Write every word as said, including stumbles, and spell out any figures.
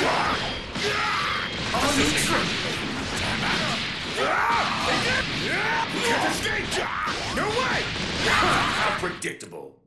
On the trip! Can't escape! No way! How predictable!